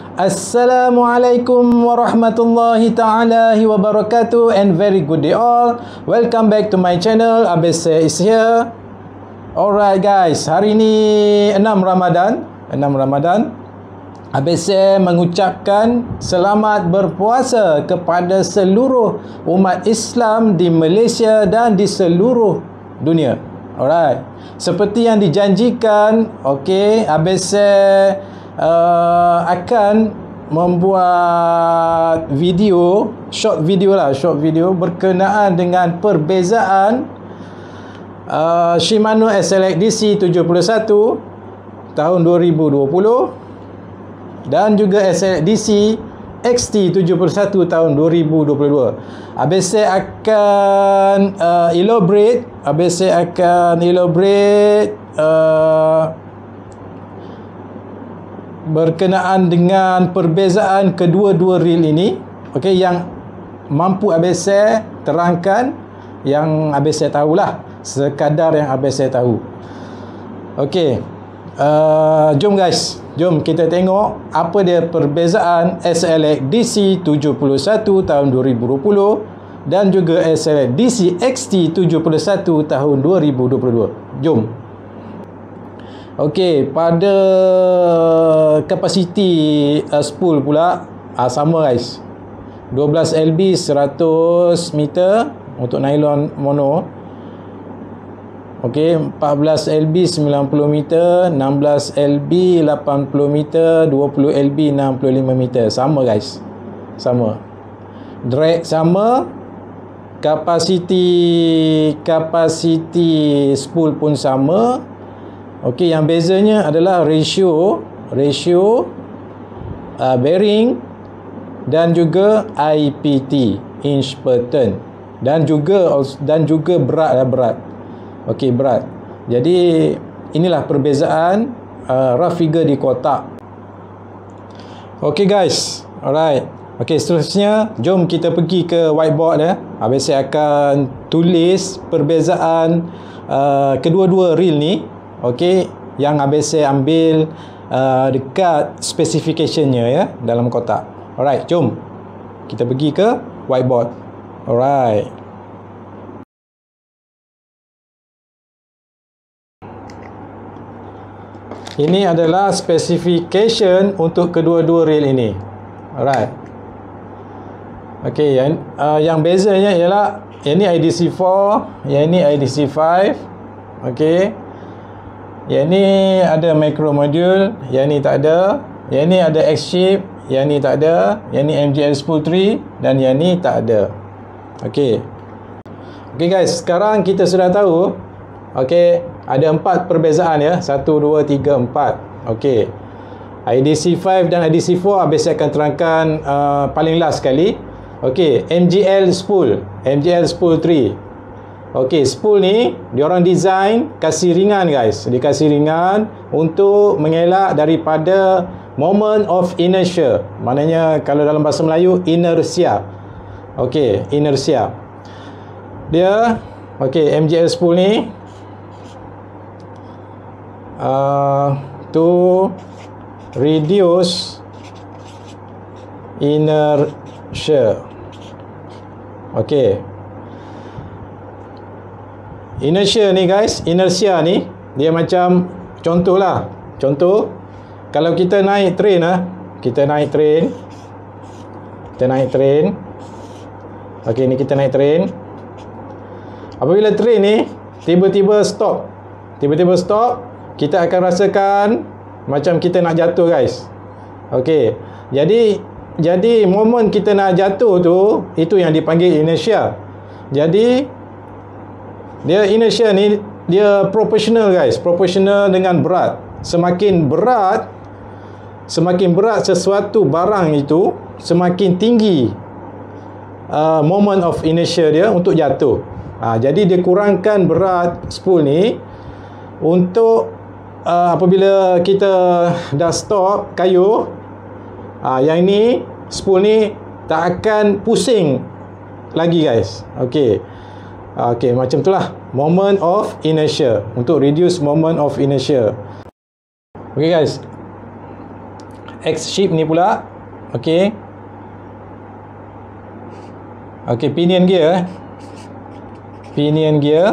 Assalamualaikum warahmatullahi ta'ala wabarakatuh, and very good day all. Welcome back to my channel. ABC is here. Alright guys, hari ini 6 Ramadan. ABC mengucapkan selamat berpuasa kepada seluruh umat Islam di Malaysia dan di seluruh dunia. Alright, seperti yang dijanjikan, ABC akan membuat short video berkenaan dengan perbezaan Shimano SLX DC 71 tahun 2020 dan juga SLX DC XT 71 tahun 2022. ABC akan elaborate berkenaan dengan perbezaan kedua-dua reel ini, yang mampu ABC terangkan, yang ABC tahulah, sekadar yang ABC tahu. Jom kita tengok apa dia perbezaan SLX DC 71 tahun 2020 dan juga SLX DC XT 71 tahun 2022. Jom. Pada kapasiti spool pula sama guys. 12 LB 100 meter untuk nylon mono. 14 LB 90 meter, 16 LB 80 meter, 20 LB 65 meter. Sama guys. Sama. Drag sama. Kapasiti spool pun sama. Yang bezanya adalah ratio bearing dan juga IPT, inch per turn, dan juga berat. Berat. Jadi inilah perbezaan rough figure di kotak. Guys, alright. Seterusnya jom kita pergi ke whiteboard ya. ABC akan tulis perbezaan kedua-dua reel ni. Yang ABC ambil dekat specification-nya ya, dalam kotak. Alright, jom kita pergi ke whiteboard. Alright. Ini adalah specification untuk kedua-dua reel ini. Alright. Yang bezanya ialah yang ni IDC4, yang ni IDC5. Yang ni ada micro module, yang ni tak ada. Yang ni ada X-chip, yang ni tak ada. Yang ni MGL spool 3 dan yang ni tak ada. Guys, sekarang kita sudah tahu ada 4 perbezaan ya. 1, 2, 3, 4. IDC5 dan IDC4 ABC akan terangkan paling last sekali. MGL spool 3. Spool ni diorang design kasih ringan guys. Dia kasih ringan untuk mengelak daripada moment of inertia. Maknanya kalau dalam bahasa Melayu, inersia. Inersia. Dia MGL spool ni to reduce inertia. Inertia ni guys, inersia ni dia macam contoh kalau kita naik train ni kita naik train. Apabila train ni tiba-tiba stop, kita akan rasakan macam kita nak jatuh guys. Jadi momen kita nak jatuh tu, itu yang dipanggil inertia. Jadi dia inertia ni dia proportional guys, proportional dengan berat. Semakin berat sesuatu barang itu, semakin tinggi moment of inertia dia untuk jatuh. Jadi dia kurangkan berat spool ni untuk apabila kita dah stop kayuh, yang ni spool ni tak akan pusing lagi guys. Macam itulah moment of inertia, untuk reduce moment of inertia. Guys, X shape ni pula, okey. Okey, pinion gear. Pinion gear.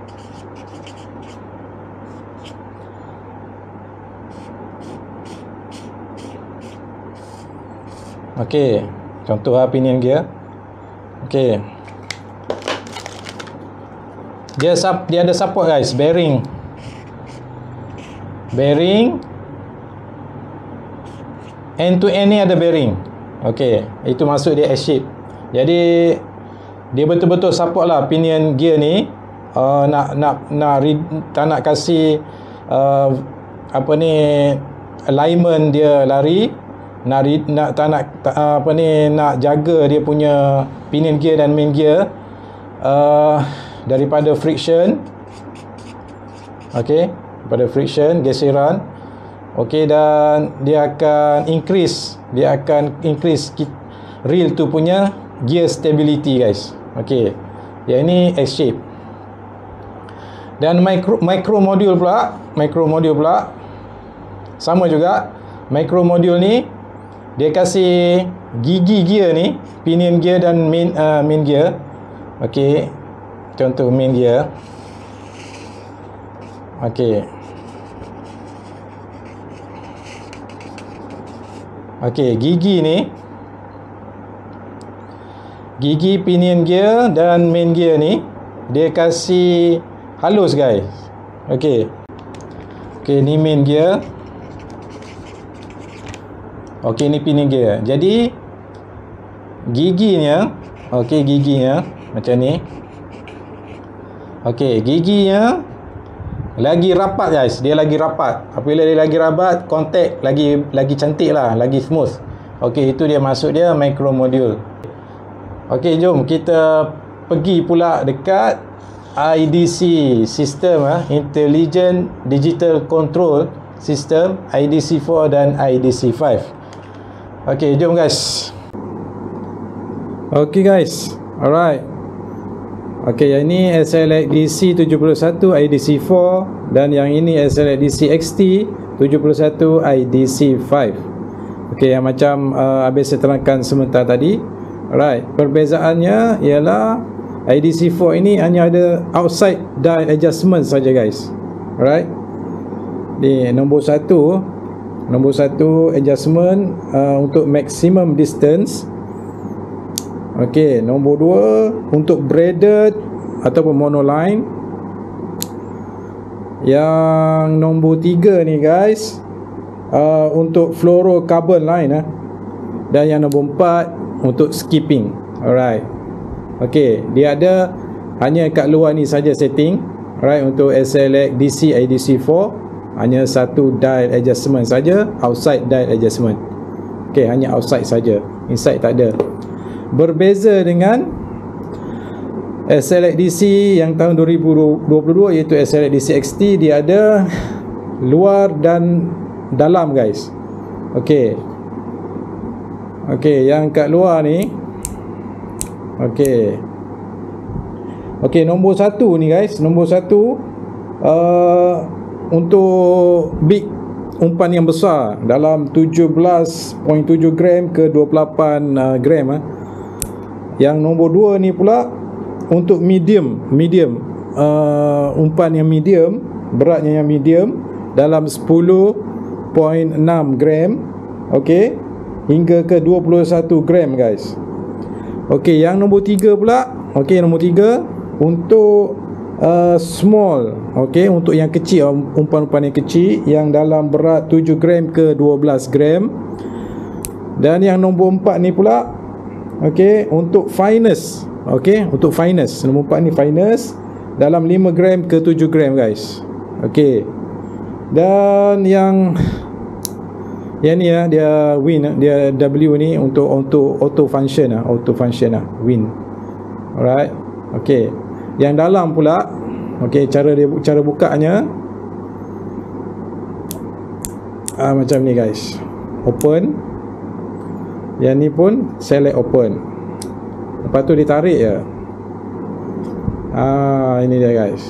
Okey, contoh pinion gear. Okey. Dia ada support guys, bearing. Bearing. End to end ni ada bearing. Okey, itu maksud dia S shape. Jadi dia betul-betul support lah pinion gear ni. Tak nak kasih apa ni, alignment dia lari, nak jaga dia punya pinion gear dan main gear daripada friction. Okey, daripada friction, geseran. Okey, dan dia akan increase reel tu punya gear stability guys. Okey, yang ini S shape. Dan micro module pula sama juga. Micro module ni dia kasih gigi gear ni, pinion gear dan main gear. Okey, contoh main gear. Okey. Okey, gigi pinion gear dan main gear ni dia kasih halus guys. Okey. Okey, ni main gear. Okey, ni pinion gear. Jadi giginya, okey, giginya macam ni. Okey, giginya lagi rapat guys, dia lagi rapat. Apabila dia lagi rapat, kontak lagi cantik lah, lagi smooth. Okey, itu dia maksud dia micro module. Okey, jom kita pergi pula dekat IDC system, Intelligent Digital Control System, IDC4 dan IDC5. Okey, jom guys. Okey guys, alright. Okey, yang ini SLX DC71 IDC4 dan yang ini SLX DC XT71 IDC5. Okey, yang macam habis saya terangkan sebentar tadi. Alright, perbezaannya ialah IDC4 ini hanya ada outside dial adjustment saja guys. Alright. Ni nombor 1 adjustment untuk maximum distance. Okey, nombor 2 untuk braided ataupun monoline. Yang nombor 3 ni guys, untuk fluorocarbon line dan yang nombor 4 untuk skipping. Alright. Okey, dia ada hanya kat luar ni saja setting. Alright, untuk SLX DC IDC4 hanya satu dial adjustment saja, outside dial adjustment. Okey, hanya outside saja, inside tak ada. Berbeza dengan SLX DC yang tahun 2022 iaitu SLX DC XT, dia ada luar dan dalam guys. Okey. Okey, yang kat luar ni. Okey. Okey, nombor 1 ni guys, nombor 1 untuk big umpan yang besar dalam 17.7 gram ke 28 gram. Yang nombor 2 ni pula untuk medium umpan yang medium, beratnya yang medium dalam 10.6 gram, okey, hingga ke 21 gram guys. Okey, yang nombor 3 pula, okey, nombor 3 untuk small, okey, untuk yang kecil, umpan-umpan yang kecil yang dalam berat 7 gram ke 12 gram. Dan yang nombor 4 ni pula, okey, untuk finest. Okey, untuk finest, nombor 4 ni finest dalam 5 gram ke 7 gram guys. Okey. Dan yang ni dia win, dia W ni untuk auto function win. Alright. Okey. Yang dalam pula, okey, cara bukanya macam ni guys. Open. Yang ni pun select open. Lepas tu ditarik je. Ini dia guys.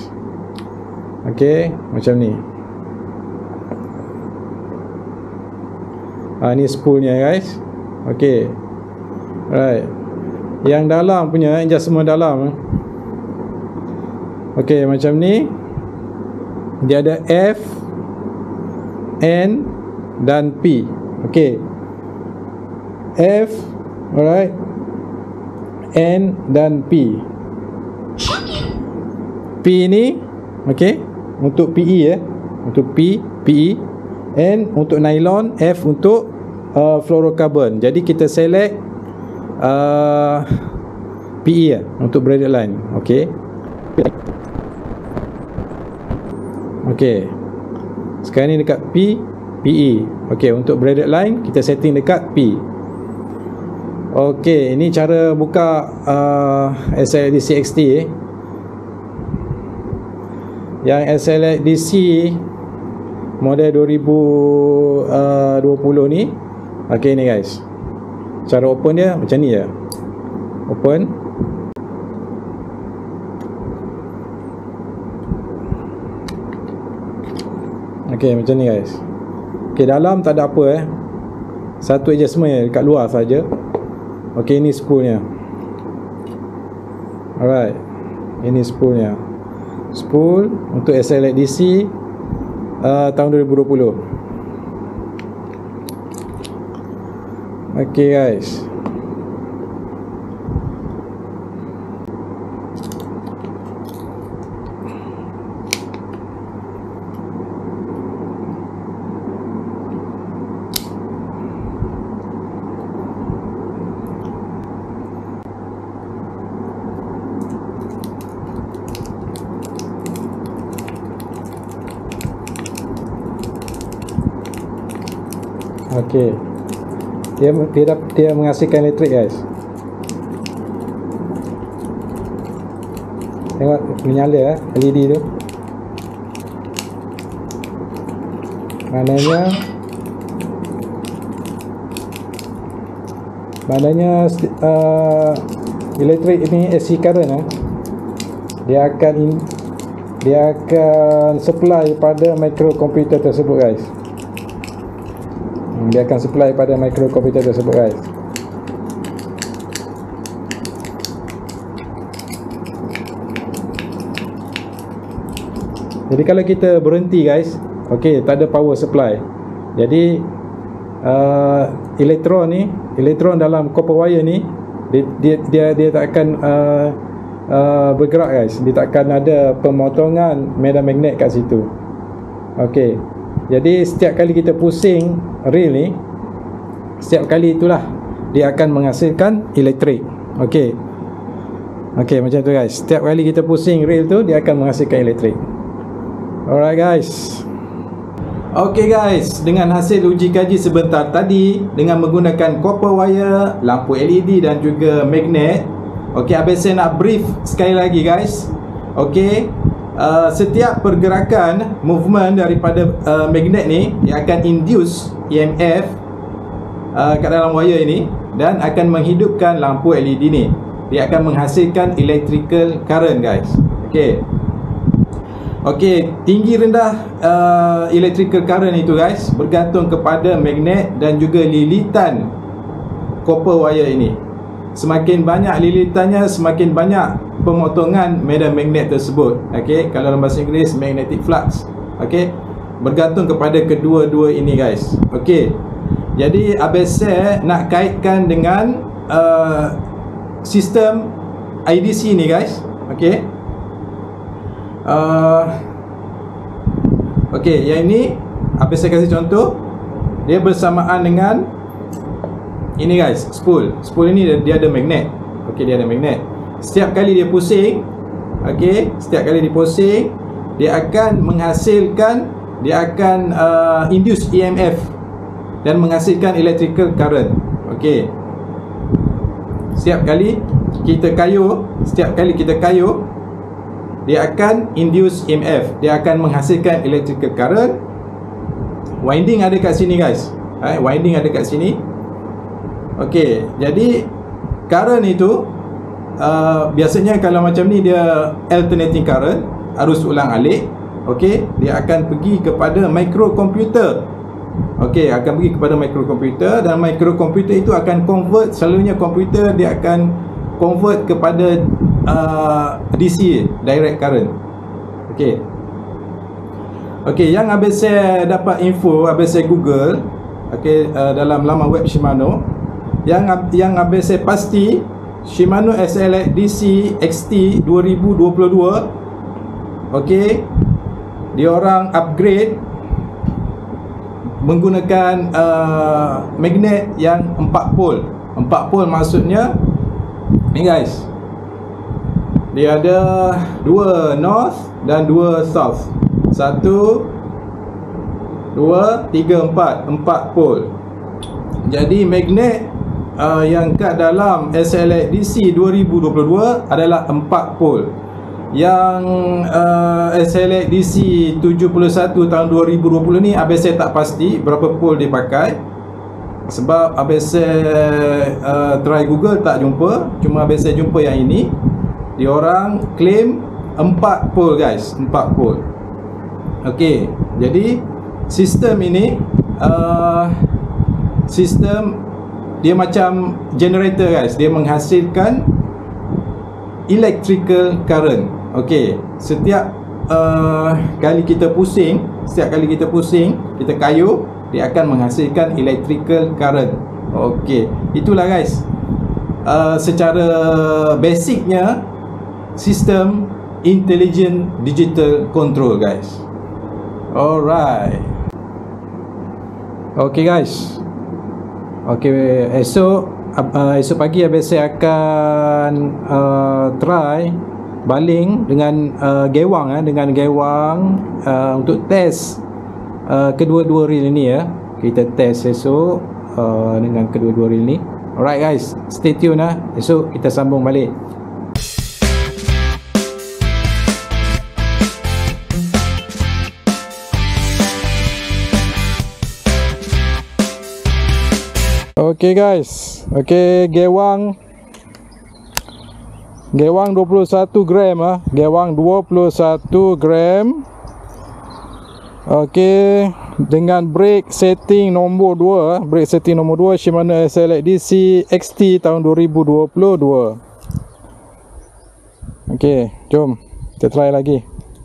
Okey, macam ni. Ni spoolnya guys. Okey. Right. Yang dalam punya adjustment dalam. Okey, macam ni. Dia ada F, N dan P. Okey. F, alright. N dan P. P ni, okey, untuk PE untuk PE. N untuk nylon, F untuk fluorocarbon. Jadi kita select PE untuk braided line. Okey. Okey. Sekarang ni dekat PE. Okey, untuk braided line kita setting dekat P. Okey, ini cara buka SLDC XT. Yang SLDC model 2020 ni. Okey ni guys. Cara open dia macam ni je. Open. Okey macam ni guys. Okey, dalam tak ada apa satu adjustment dekat luar saja. Okey, ini spoolnya. Alright. Ini spoolnya. Spool untuk SLDC tahun 2020. Okey guys. Okey. Dia menghasilkan elektrik guys. Tengok menyala LED tu. Maknanya elektrik ini AC current dia akan supply pada microkomputer tersebut guys. Dia akan supply pada microkomputer tersebut guys. Jadi kalau kita berhenti guys, okey, tak ada power supply. Jadi elektron dalam copper wire ni dia tak akan bergerak guys. Dia tak akan ada pemotongan medan magnet kat situ. Okey. Jadi setiap kali kita pusing reel ni, setiap kali itulah dia akan menghasilkan elektrik. Okey. Okey, macam tu guys. Setiap kali kita pusing reel tu, dia akan menghasilkan elektrik. Alright guys. Okey guys, dengan hasil uji kaji sebentar tadi dengan menggunakan copper wire, lampu LED dan juga magnet. Okey, habis saya nak brief sekali lagi guys. Okey. Setiap pergerakan movement daripada magnet ni, dia akan induce EMF kat dalam wire ini dan akan menghidupkan lampu LED ni. Dia akan menghasilkan electrical current guys. Okey. Okey, tinggi rendah electrical current itu guys bergantung kepada magnet dan juga lilitan copper wire ini. Semakin banyak lilitannya, semakin banyak pemotongan medan magnet tersebut. Okey, kalau dalam bahasa Inggeris magnetic flux. Okey, bergantung kepada kedua-dua ini guys. Okey. Jadi ABC nak kaitkan dengan sistem IDC ni guys. Okey. Okey, yang ini ABC kasih contoh. Dia bersamaan dengan ini guys, spool. Spool ini dia ada magnet. Okey, dia ada magnet. Setiap kali dia pusing, okey, setiap kali dia pusing, dia akan menghasilkan, dia akan induce EMF dan menghasilkan electrical current. Okey. Setiap kali kita kayuh, dia akan induce EMF, dia akan menghasilkan electrical current. Winding ada kat sini guys. Winding ada kat sini. Okey, jadi current itu biasanya kalau macam ni dia alternating current, arus ulang alik. Okey, dia akan pergi kepada microkomputer Okey, akan pergi kepada microkomputer, dan microkomputer itu akan convert, selalunya komputer dia akan convert kepada DC, direct current. Okey. Okey, yang habis saya dapat info, habis saya Google, okey, dalam laman web Shimano, yang habis saya pasti Shimano SLX DC XT 2022, okey, dia orang upgrade menggunakan magnet yang 4 pole. 4 pole maksudnya ni guys, dia ada 2 north dan 2 south. 1 2 3 4 pole. Jadi magnet yang kat dalam SLX DC 2022 adalah 4 pole. Yang SLX DC 71 tahun 2020 ni habis saya tak pasti berapa pole dia pakai, sebab habis saya try Google tak jumpa. Cuma habis saya jumpa yang ini, dia orang claim 4 pole guys, 4 pole. Okey, jadi sistem ini sistem dia macam generator guys. Dia menghasilkan electrical current. Okey, setiap kali kita pusing, kita kayuh, dia akan menghasilkan electrical current. Okey, itulah guys secara basicnya sistem intelligent digital control guys. Alright. Okey guys. Okey, esok pagi habis saya akan try baling dengan gewang untuk test kedua-dua reel ini ya. Kita test esok dengan kedua-dua reel ni. Alright guys, stay tune lah. Esok kita sambung balik. Okey guys, okey, gewang 21 gram ah, gewang 21 gram. Okey, dengan brake setting nombor 2, brake setting nombor 2 Shimano SLX DC XT tahun 2022. Okey, jom kita try lagi.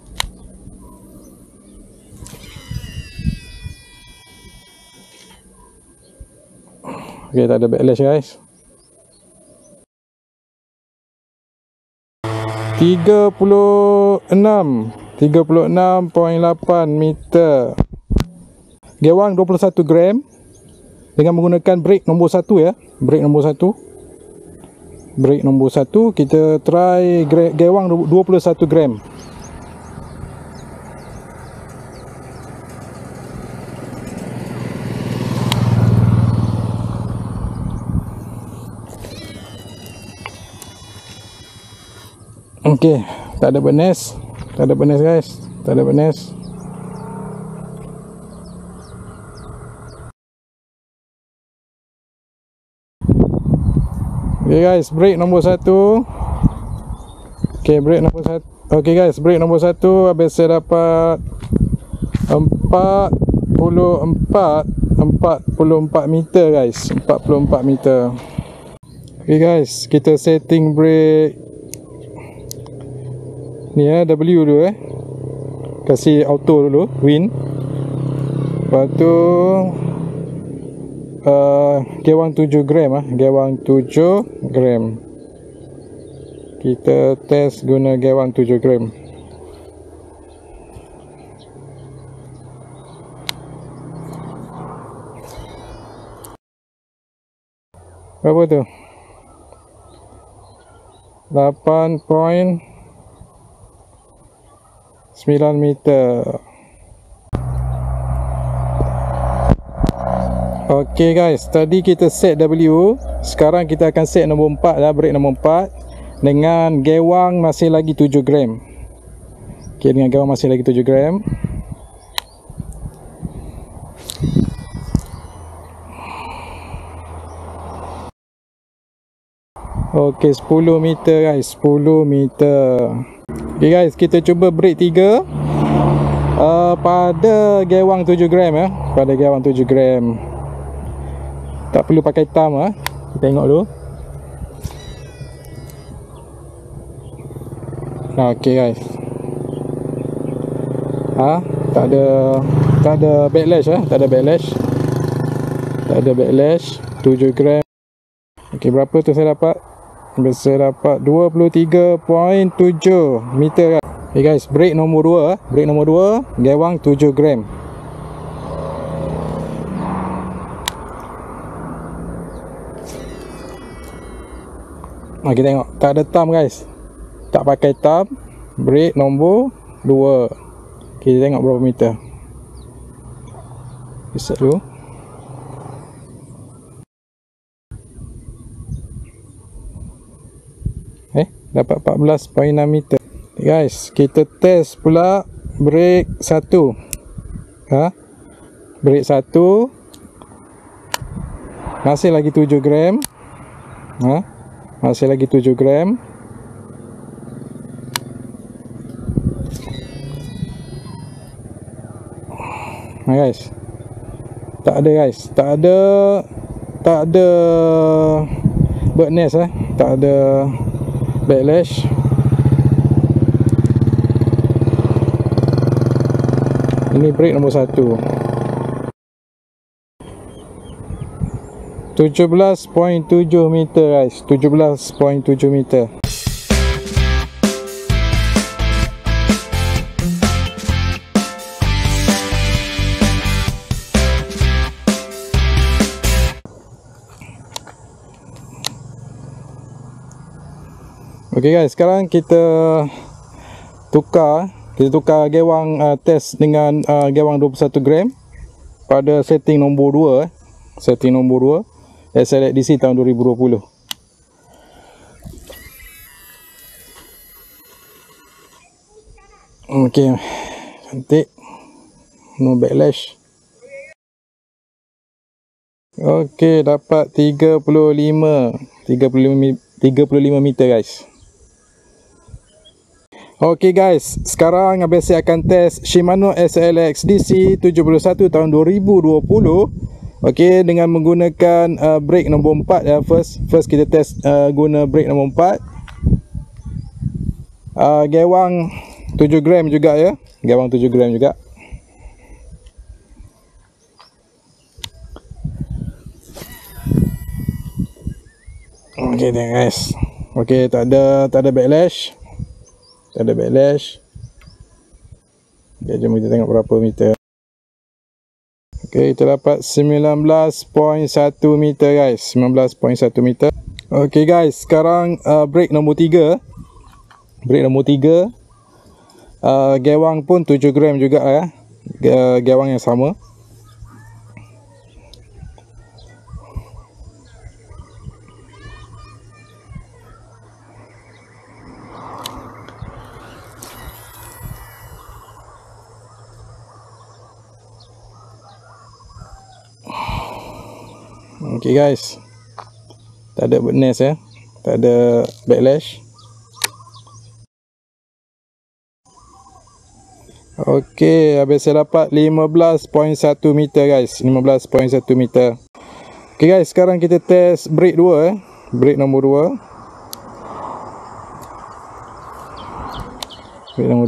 Okay, tak ada backlash guys. 36.8 meter. Gewang 21 gram dengan menggunakan brake nombor 1 ya. Brake nombor 1. Brake nombor 1, kita try gewang 21 gram. Okey, tak ada bernes. Tak ada bernes guys. Tak ada bernes. Okey guys, brake nombor 1. Okey, brake nombor 1. Okey guys, brake nombor 1 habis saya dapat 44 meter guys. 44 meter. Okey guys, kita setting brake ni ya, W dulu kasih auto dulu, win. Lepas tu gewang 7 gram gewang 7 gram. Kita test guna gewang 7 gram. Berapa tu? 8.9 meter. Okey guys, tadi kita set W, sekarang kita akan set nombor 4 lah, brake nombor 4 dengan gewang masih lagi 7 gram. Okey, dengan gewang masih lagi 7 gram. Okey, 10 meter guys, 10 meter. Okay guys, kita cuba brake 3. pada gewang 7 gram ya. Pada gewang 7 gram. Tak perlu pakai thumb ya. Kita tengok dulu. Okey guys. Tak ada backlash ya, tak ada backlash. Tak ada backlash. 7 gram. Okey, berapa tu saya dapat? Saya dapat 23.7 meter. Okay guys, break nombor 2. Break nombor 2, gewang 7 gram. Kita tengok, tak ada thumb guys. Tak pakai thumb. Break nombor 2. Kita tengok berapa meter. Reset dulu. Dapat 14.6 meter. Guys, kita test pula break 1. Break 1 masih lagi 7 gram. Masih lagi 7 gram. Guys, tak ada guys, tak ada bird nest tak ada backlash. Ini break nombor 1. 17.7 meter guys, 17.7 meter. Okey guys, sekarang kita tukar gewang test dengan gewang 21 gram pada setting nombor 2. Setting nombor 2 SLX-DC tahun 2020. Okey, cantik, no backlash. Okey, dapat 35 meter guys. Okey guys, sekarang Abang saya akan test Shimano SLX-DC 71 tahun 2020. Okey, dengan menggunakan brake nombor 4 ya. First kita test guna brake nombor 4. Gewang 7 gram juga ya. Gewang 7 gram juga. Okey tengok guys. Okey, tak ada backlash. Tak ada backlash. Okay, jom kita tengok berapa meter. Okey, kita dapat 19.1 meter guys. 19.1 meter. Okey guys, sekarang brake nombor 3. Brake nombor 3. Gewang pun 7 gram juga ya. Gewang yang sama. Okey guys, tak ada bird nest ya, tak ada backlash. Okey, habis saya dapat 15.1 meter guys, 15.1 meter. Okey guys, sekarang kita test brake 2 brake nombor 2. Brake nombor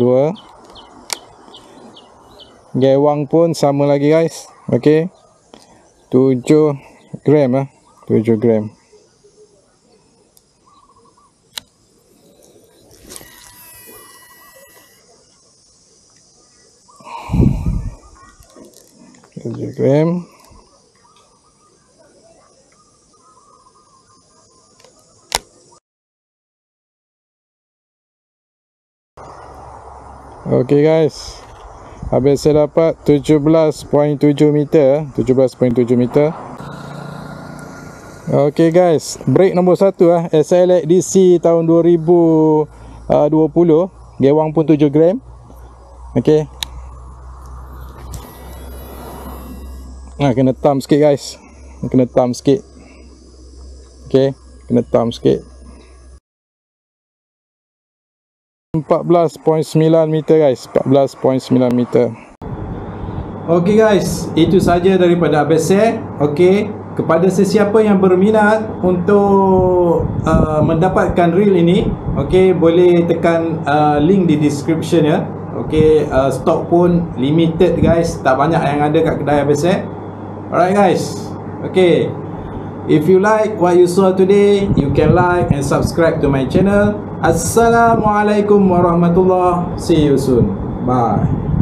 2. Gewang pun sama lagi guys. Okey, 7 gram 7 gram. Gram. Okey guys, habis saya dapat 17.7 meter 17.7 meter. Okey guys, brake nombor 1 SLX-DC tahun 2020. Gewang pun 7 gram. Okey. Kena thumb sikit guys. Kena thumb sikit. Okey, kena thumb sikit. 14.9 meter guys, 14.9 meter. Okey guys, itu saja daripada Abang Share. Okey, kepada sesiapa yang berminat untuk mendapatkan reel ini, okey, boleh tekan link di description ya. Okey, stok pun limited guys, tak banyak yang ada kat kedai Abang Share. Alright guys. Okey, if you like what you saw today, you can like and subscribe to my channel. Assalamualaikum warahmatullahi. See you soon. Bye.